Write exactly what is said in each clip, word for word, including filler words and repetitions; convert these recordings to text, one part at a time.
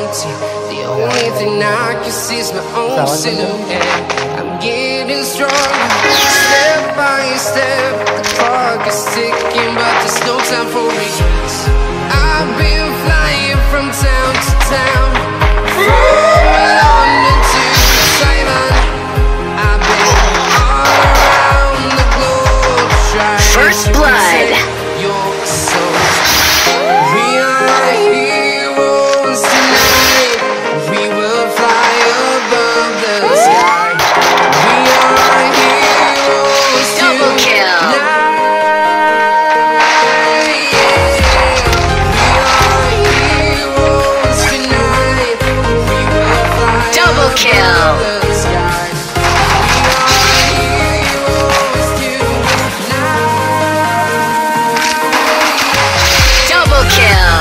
guilty. The only thing I can see is my own silhouette. I'm getting stronger, step by step. The clock is ticking, but there's no time for regrets. I've been flying from town to town, from London to Taiwan. I've been all around the globe trying First to blood. protect your soul. We are heroes tonight. We will fly above the sky. We are heroes Double kill. tonight. Kill. Double kill.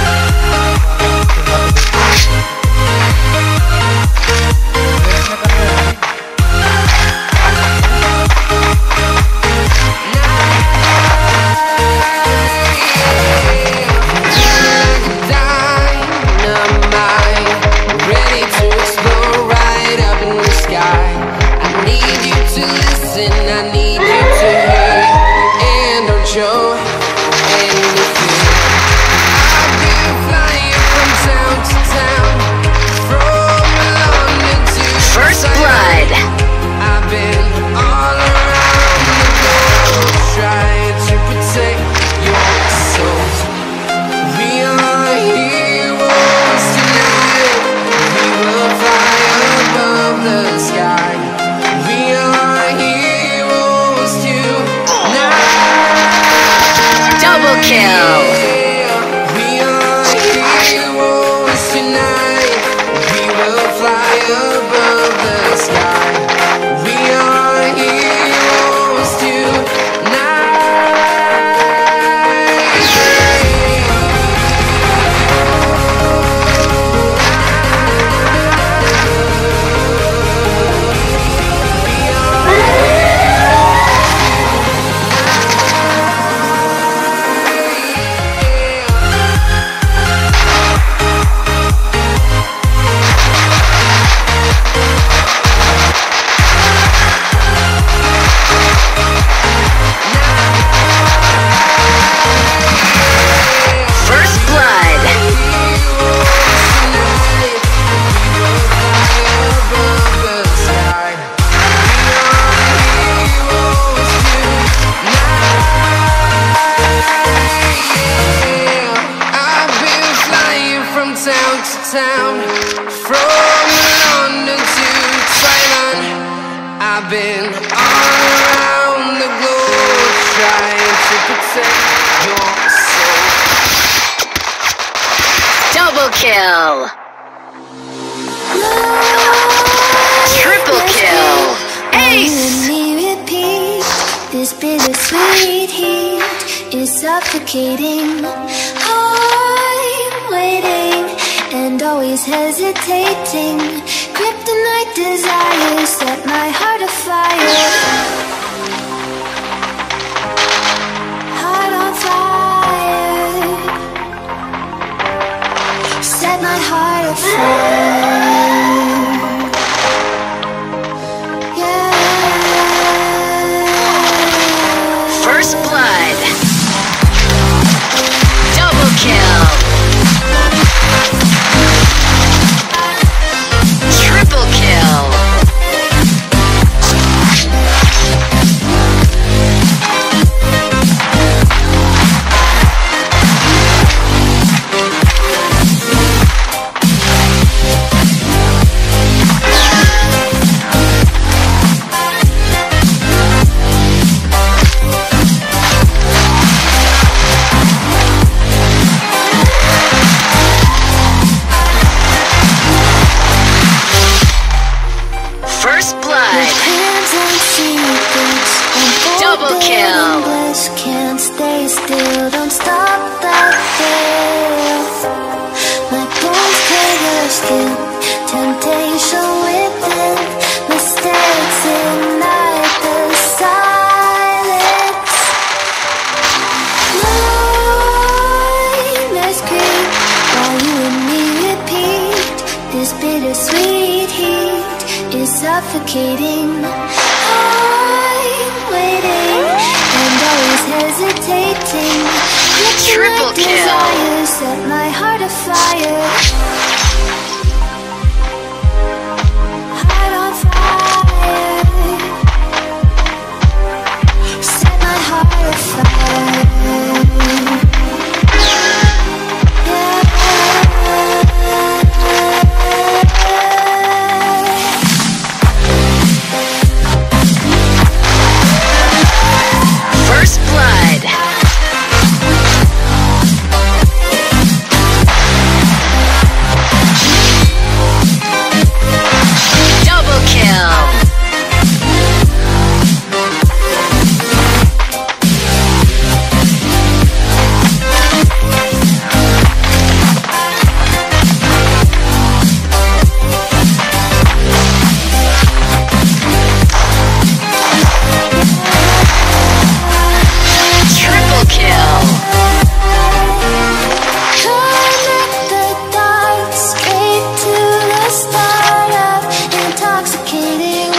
Town, from London to Taiwan. I've been all around the globe trying to protect your soul. Double kill. Triple kill. Ace. Repeat. This bittersweet heat is suffocating. I'm waiting and always hesitating. Kryptonite desires set my heart afire. Heart on fire. Set my heart afire. Yeah. First blood. Double kill. Triple kill. Double kill. Can't stay still, don't stop that thrill. My bones crave your skin, temptation within, mistakes ignite the silence. Nightmares creep while you and me repeat. suffocating. I'm waiting and always hesitating. Triple kill. Desire set my heart afire. Heart on fire. Set my heart afire. First blood. Double kill. Triple kill. Connect the dots straight to the start of intoxicating